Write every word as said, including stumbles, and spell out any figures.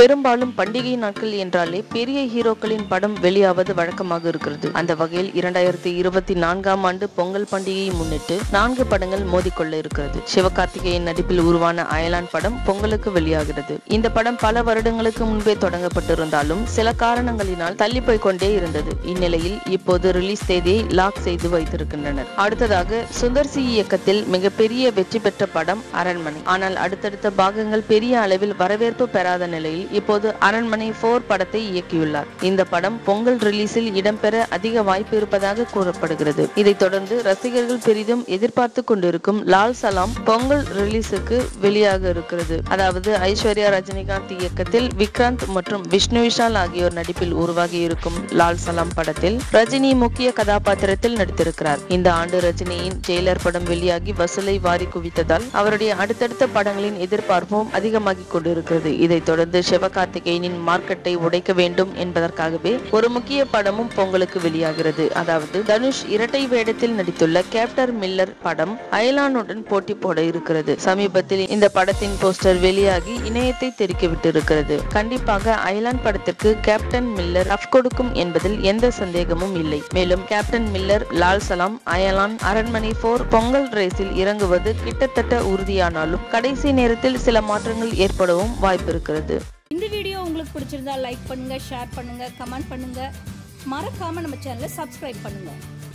பெரும்பாலும் பண்டிகை நாட்கள் என்றாலே பெரிய ஹீரோக்களின் படம் வெளியாவது வழக்கமாக இருக்கிறது. அந்த வகையில் இரண்டாயிரத்தி இருபத்தி நான்காம் ஆண்டு பொங்கல் பண்டிகையை முன்னிட்டு நான்கு படங்கள் மோதிக்கொள்ள இருக்கிறது. சிவகார்த்திகேயன் நடிப்பில் உருவான அயலான் படம் பொங்கலுக்கு வெளியாகிறது. இந்த படம் பல வருடங்களுக்கு முன்பே தொடங்கப்பட்டிருந்தாலும் சில காரணங்களினால் தள்ளி போய் கொண்டே இருந்தது. இந்நிலையில் இப்போது ரிலீஸ் தேதியை லாக் செய்து வைத்திருக்கின்றனர். அடுத்ததாக சுந்தர் சி இயக்கத்தில் மிகப்பெரிய வெற்றி பெற்ற படம் அரண்மனை. ஆனால் அடுத்தடுத்த பாகங்கள் பெரிய அளவில் வரவேற்பு பெறாத நிலையில் இப்போது அரண்மனை போர் படத்தை இயக்கியுள்ளார். இந்த படம் பொங்கல் ரிலீஸில் இடம்பெற அதிக வாய்ப்பு இருப்பதாக கூறப்படுகிறது. இதைத் தொடர்ந்து ரசிகர்கள் பெரிதும் எதிர்பார்த்து கொண்டிருக்கும் லால் சலாம் பொங்கல் ரிலீஸுக்கு வெளியாக இருக்கிறது. அதாவது ஐஸ்வர்யா ரஜினிகாந்த் இயக்கத்தில் விக்ராந்த் மற்றும் விஷ்ணு விஷால் ஆகியோர் நடிப்பில் உருவாகி இருக்கும் லால் சலாம் படத்தில் ரஜினி முக்கிய கதாபாத்திரத்தில் நடித்திருக்கிறார். இந்த ஆண்டு ரஜினியின் ஜெயிலர் படம் வெளியாகி வசூலை வாரி குவித்ததால் அவருடைய அடுத்தடுத்த படங்களின் எதிர்பார்ப்பும் அதிகமாகிக் கொண்டிருக்கிறது. இதைத் தொடர்ந்து சிவகார்த்திகேயனின் மார்க்கெட்டை உடைக்க வேண்டும் என்பதற்காகவே ஒரு முக்கிய படமும் பொங்கலுக்கு வெளியாகிறது. அதாவது தனுஷ் இரட்டை வேடத்தில் நடித்துள்ள கேப்டன் மில்லர் படம் அயலானுடன் போட்டி போட இருக்கிறது. சமீபத்தில் இந்த படத்தின் போஸ்டர் வெளியாகி இணையத்தை தெறிக்கவிட்டு இருக்கிறது. கண்டிப்பாக அயலான் படத்திற்கு கேப்டன் மில்லர் ரஃப் கொடுக்கும் என்பதில் எந்த சந்தேகமும் இல்லை. மேலும் கேப்டன் மில்லர், லால் சலாம், அயலான், அரண்மனை போர் பொங்கல் ரேஸில் இறங்குவது கிட்டத்தட்ட உறுதியானாலும் கடைசி நேரத்தில் சில மாற்றங்கள் ஏற்படவும் வாய்ப்பு இருக்கிறது. இந்த வீடியோ உங்களுக்கு பிடிச்சிருந்தா லைக் பண்ணுங்க, ஷேர் பண்ணுங்க, கமெண்ட் பண்ணுங்க. மறக்காம நம்ம சேனலை சப்ஸ்கிரைப் பண்ணுங்க.